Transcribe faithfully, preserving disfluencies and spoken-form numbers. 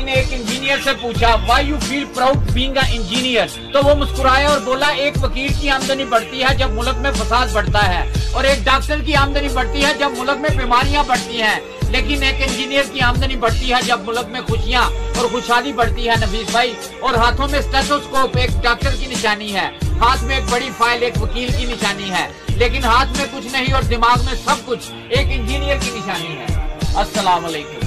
ने एक इंजीनियर से पूछा, why you feel proud being a engineer? तो वो मुस्कुराया और बोला, एक वकील की आमदनी बढ़ती है जब मुल्क में फसाद बढ़ता है, और एक डॉक्टर की आमदनी बढ़ती है जब मुल्क में बीमारियां बढ़ती हैं, लेकिन एक इंजीनियर की आमदनी बढ़ती है जब मुल्क में खुशियां और खुशहाली बढ़ती है नफीस भाई। और हाथों में स्टेथोस्कोप एक डॉक्टर की निशानी है, हाथ में एक बड़ी फाइल एक वकील की निशानी है, लेकिन हाथ में कुछ नहीं और दिमाग में सब कुछ एक इंजीनियर की निशानी है। अस्सलाम वालेकुम।